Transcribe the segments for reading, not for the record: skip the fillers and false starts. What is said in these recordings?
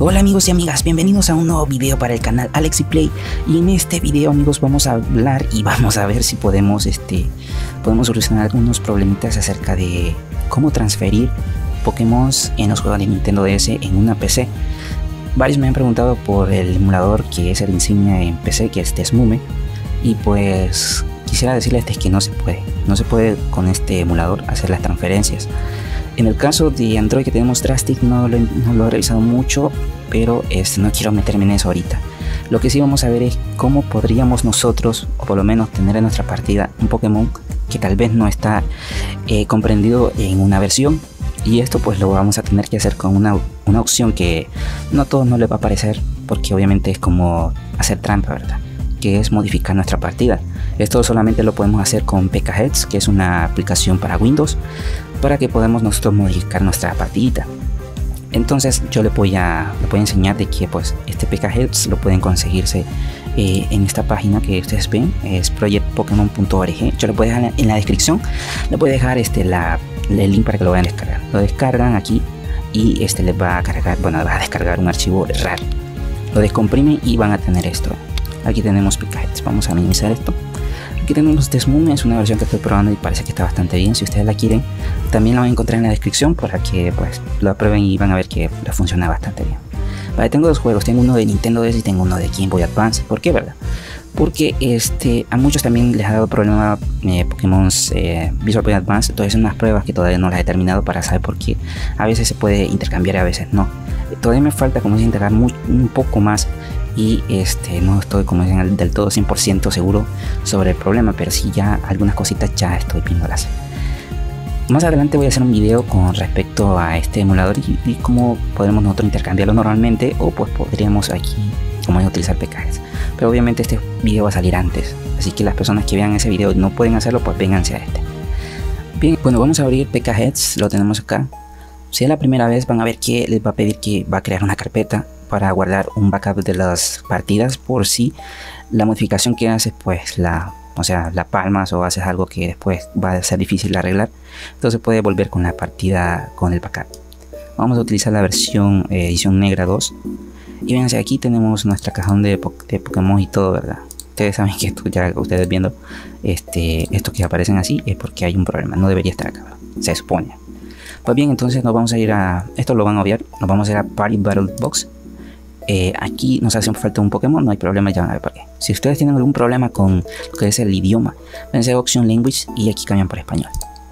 Hola amigos y amigas, bienvenidos a un nuevo video para el canal AlexiPlay. Y en este video, amigos, vamos a hablar y vamos a ver si podemos solucionar algunos problemitas acerca de cómo transferir Pokémon en los juegos de Nintendo DS en una PC. Varios me han preguntado por el emulador que es el insignia en PC, que es Desmume, y pues quisiera decirles que no se puede con este emulador hacer las transferencias. En el caso de Android que tenemos Drastic no lo he revisado mucho, pero no quiero meterme en eso ahorita. Lo que sí vamos a ver es cómo podríamos nosotros, o por lo menos tener en nuestra partida, un Pokémon que tal vez no está comprendido en una versión. Y esto pues lo vamos a tener que hacer con una opción que no a todos no les va a parecer, porque obviamente es como hacer trampa, ¿verdad? Que es modificar nuestra partida. Esto solamente lo podemos hacer con PKHeads, que es una aplicación para Windows, para que podamos nosotros modificar nuestra partidita. Entonces yo les voy a enseñar de que pues este PKHeads lo pueden conseguirse en esta página que ustedes ven, es projectpokemon.org. Yo les voy a dejar en la descripción, les voy a dejar el link para que lo vayan a descargar. Lo descargan aquí y les va a cargar, va a descargar un archivo RAR. Lo descomprimen y van a tener esto. Aquí tenemos PKHeads, vamos a minimizar esto. Aquí tenemos Desmume, es una versión que estoy probando y parece que está bastante bien. Si ustedes la quieren, también la van a encontrar en la descripción para que pues lo aprueben y van a ver que la funciona bastante bien. Vale, tengo dos juegos, tengo uno de Nintendo DS y tengo uno de Game Boy Advance. ¿Por qué, verdad? Porque a muchos también les ha dado problema Pokémon Visual Boy Advance. Entonces son unas pruebas que todavía no las he terminado para saber por qué a veces se puede intercambiar y a veces no. Todavía me falta como integrar un poco más. Y no estoy como dicen del todo 100% seguro sobre el problema, pero sí ya algunas cositas ya estoy viéndolas. Más adelante voy a hacer un video con respecto a este emulador y cómo podremos nosotros intercambiarlo normalmente, o pues podríamos aquí como utilizar PKHeads. Pero obviamente este video va a salir antes, así que las personas que vean ese video y no pueden hacerlo, pues vénganse a este. Bien, bueno, vamos a abrir PKHeads, lo tenemos acá. Si es la primera vez, van a ver que les va a pedir que va a crear una carpeta para guardar un backup de las partidas por si la modificación que haces pues la palmas o haces algo que después va a ser difícil de arreglar. Entonces puede volver con la partida con el backup. Vamos a utilizar la versión edición negra 2 y véanse, aquí tenemos nuestra cajón de Pokémon y todo, ¿verdad? Ustedes saben que esto, ya ustedes viendo estos que aparecen así es porque hay un problema, no debería estar acá, ¿verdad? Se supone. Pues bien, entonces nos vamos a ir a, esto lo van a obviar, nos vamos a ir a Party Battle Box. Aquí nos hace falta un Pokémon, no hay problema, ya van a ver por qué. Si ustedes tienen algún problema con lo que es el idioma, véanse a Option Language y aquí cambian por español.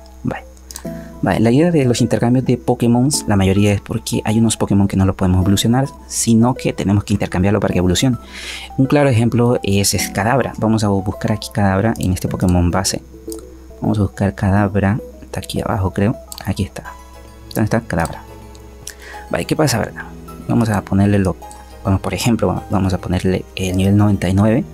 Vale, la idea de los intercambios de Pokémon, la mayoría es porque hay unos Pokémon que no lo podemos evolucionar, sino que tenemos que intercambiarlo para que evolucione. Un claro ejemplo es Kadabra. Vamos a buscar aquí Kadabra en este Pokémon base. Vamos a buscar Kadabra, está aquí abajo creo, aquí está. ¿Dónde está Kadabra? Vale, ¿qué pasa, verdad? Vamos a ponerle por ejemplo, vamos a ponerle el nivel 99.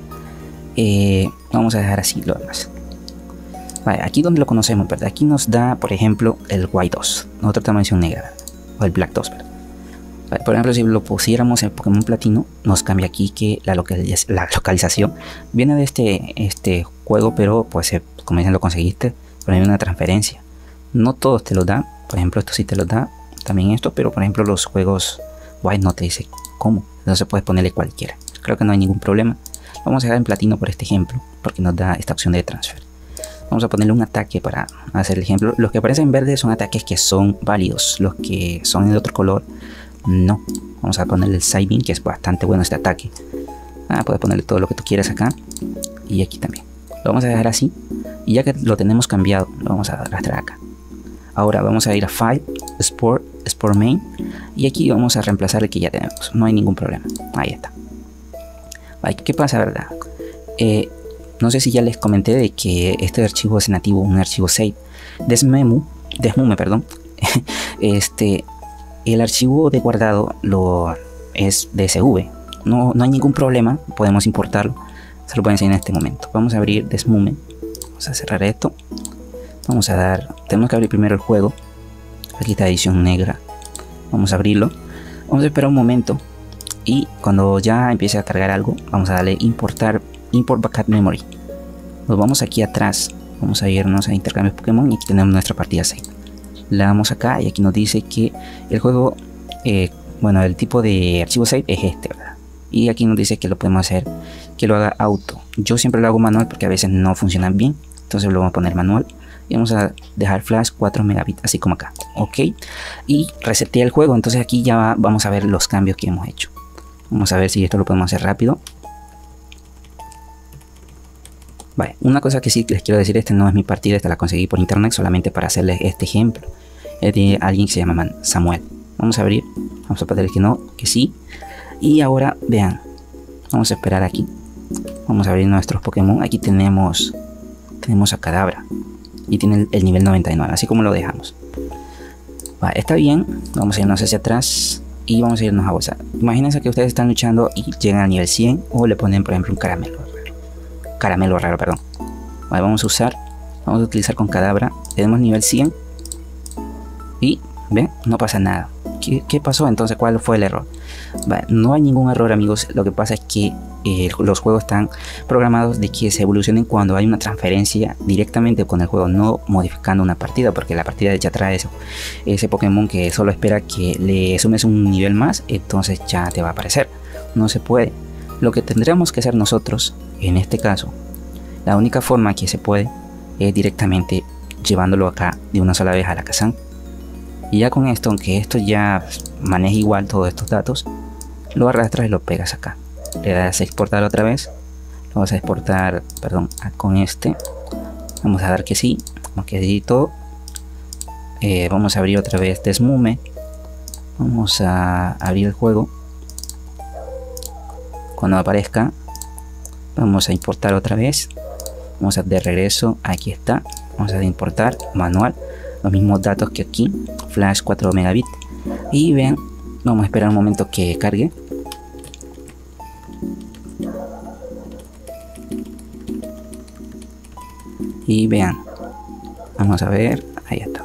Vamos a dejar así lo demás. Vale, aquí donde lo conocemos, ¿verdad? Aquí nos da, por ejemplo, el White 2. Nosotros tenemos edición negra, ¿verdad? O el Black 2, ¿verdad? Vale, por ejemplo, si lo pusiéramos en Pokémon Platino, nos cambia aquí que la localización viene de este juego, pero pues como dicen, lo conseguiste, pero hay una transferencia. No todos te lo dan. Por ejemplo, esto sí te lo da, también esto, pero por ejemplo los juegos White no te dice cómo, entonces puedes ponerle cualquiera. Creo que no hay ningún problema. Vamos a dejar en platino por este ejemplo, porque nos da esta opción de transfer. Vamos a ponerle un ataque para hacer el ejemplo. Los que aparecen en verde son ataques que son válidos, los que son de otro color no. Vamos a ponerle el Side Beam, que es bastante bueno este ataque. Puedes ponerle todo lo que tú quieras acá y aquí también. Lo vamos a dejar así y ya que lo tenemos cambiado, lo vamos a arrastrar acá. Ahora vamos a ir a File, Sport Main, y aquí vamos a reemplazar el que ya tenemos, no hay ningún problema. Ahí está. Vale, ¿qué pasa, verdad? No sé si ya les comenté de que este archivo es nativo, un archivo save. Desmume, perdón. El archivo de guardado es DSV. No hay ningún problema, podemos importarlo. Se lo pueden enseñar en este momento. Vamos a abrir Desmume. Vamos a cerrar esto. Tenemos que abrir primero el juego. Aquí está edición negra. Vamos a abrirlo. Vamos a esperar un momento. Y cuando ya empiece a cargar algo, vamos a darle import backup memory. Nos vamos aquí atrás. Vamos a irnos a intercambios Pokémon y aquí tenemos nuestra partida save. Le damos acá y aquí nos dice que el juego bueno, el tipo de archivo save es este, ¿verdad? Y aquí nos dice que lo podemos hacer, que lo haga auto. Yo siempre lo hago manual porque a veces no funcionan bien, entonces lo vamos a poner manual y vamos a dejar flash 4 megabits, así como acá, ok. Y reseteé el juego, entonces aquí ya vamos a ver los cambios que hemos hecho. Vamos a ver si esto lo podemos hacer rápido. Vale, una cosa que sí les quiero decir, esta no es mi partida, esta la conseguí por internet solamente para hacerles este ejemplo. Es de alguien que se llama Samuel. Vamos a abrir, vamos a poner que no, que sí. Y ahora vean, vamos a esperar aquí. Vamos a abrir nuestros Pokémon. Aquí tenemos a Kadabra y tiene el nivel 99, así como lo dejamos. Va, está bien. Vamos a irnos hacia atrás y vamos a irnos a bolsa. Imagínense que ustedes están luchando y llegan al nivel 100 o le ponen por ejemplo un caramelo raro, perdón. Vale, vamos a utilizar con Kadabra. Tenemos nivel 100 y ven, no pasa nada. ¿Qué pasó entonces? ¿Cuál fue el error? Vale, no hay ningún error, amigos. Lo que pasa es que los juegos están programados de que se evolucionen cuando hay una transferencia directamente con el juego, no modificando una partida, porque la partida ya trae ese Pokémon que solo espera que le sumes un nivel más, entonces ya te va a aparecer. No se puede. Lo que tendríamos que hacer nosotros, en este caso, la única forma que se puede es directamente llevándolo acá de una sola vez a la Kazan. Y ya con esto, aunque esto ya maneja igual todos estos datos, lo arrastras y lo pegas acá. Le das a exportar otra vez. Lo vas a exportar, perdón, con este. Vamos a dar que sí. Vamos que sí todo. Vamos a abrir otra vez Desmume. Vamos a abrir el juego. Cuando aparezca, vamos a importar otra vez. Vamos a de regreso. Aquí está. Vamos a importar manual. Los mismos datos que aquí. Flash 4 megabits. Y vean, vamos a esperar un momento que cargue. Y vean, vamos a ver, ahí está.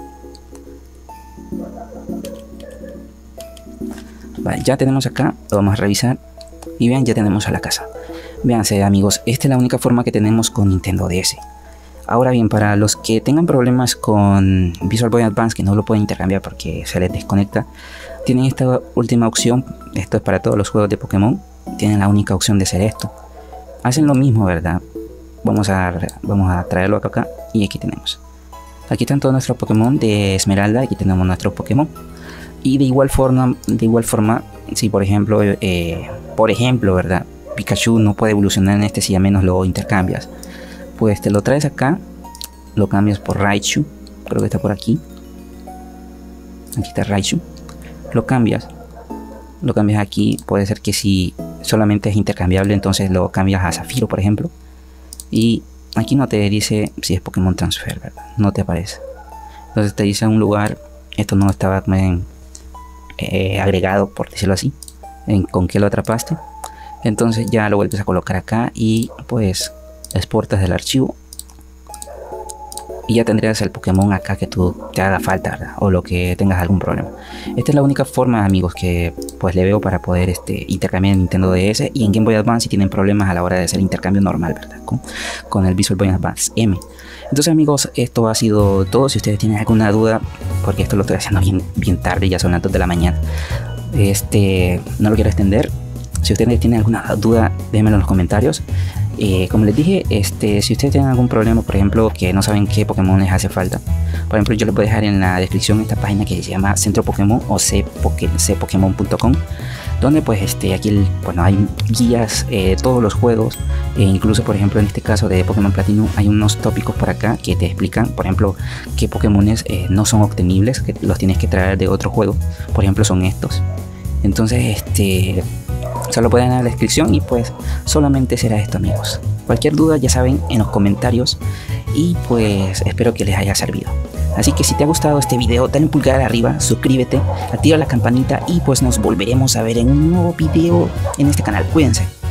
Vale, ya tenemos acá, lo vamos a revisar. Y vean, ya tenemos a la casa. Véanse, amigos, esta es la única forma que tenemos con Nintendo DS. Ahora bien, para los que tengan problemas con Visual Boy Advance, que no lo pueden intercambiar porque se les desconecta, tienen esta última opción. Esto es para todos los juegos de Pokémon. Tienen la única opción de hacer esto. Hacen lo mismo, ¿verdad? Vamos a traerlo acá y aquí tenemos. Aquí están todos nuestros Pokémon de Esmeralda. Aquí tenemos nuestros Pokémon. Y de igual forma, si por ejemplo, ¿verdad? Pikachu no puede evolucionar en este si a menos lo intercambias. Pues te lo traes acá, lo cambias por Raichu, creo que está por aquí. Aquí está Raichu. Lo cambias aquí. Puede ser que si solamente es intercambiable, entonces lo cambias a Zafiro, por ejemplo. Y aquí no te dice si es Pokémon Transfer, ¿verdad? No te aparece. Entonces te dice un lugar, esto no estaba agregado, por decirlo así, con qué lo atrapaste. Entonces ya lo vuelves a colocar acá y pues exportas del archivo y ya tendrías el Pokémon acá que te haga falta, ¿verdad? O lo que tengas algún problema. Esta es la única forma, amigos, que pues le veo para poder intercambiar en Nintendo DS y en Game Boy Advance si tienen problemas a la hora de hacer intercambio normal, ¿verdad? Con el Visual Boy Advance M. Entonces, amigos, esto ha sido todo. Si ustedes tienen alguna duda, porque esto lo estoy haciendo bien tarde, ya son las 2 de la mañana, no lo quiero extender. Si ustedes tienen alguna duda, déjenmelo en los comentarios. Como les dije, si ustedes tienen algún problema, por ejemplo, que no saben qué Pokémon les hace falta, por ejemplo, yo les voy a dejar en la descripción esta página que se llama Centro Pokémon o cpokemon.com, donde pues aquí hay guías de todos los juegos, incluso por ejemplo en este caso de Pokémon Platinum hay unos tópicos por acá que te explican, por ejemplo, qué Pokémones no son obtenibles, que los tienes que traer de otro juego. Por ejemplo, son estos. Entonces solo pueden ir a la descripción y pues solamente será esto, amigos. Cualquier duda ya saben en los comentarios y pues espero que les haya servido. Así que si te ha gustado este video, dale un pulgar arriba, suscríbete, activa la campanita y pues nos volveremos a ver en un nuevo video en este canal. Cuídense.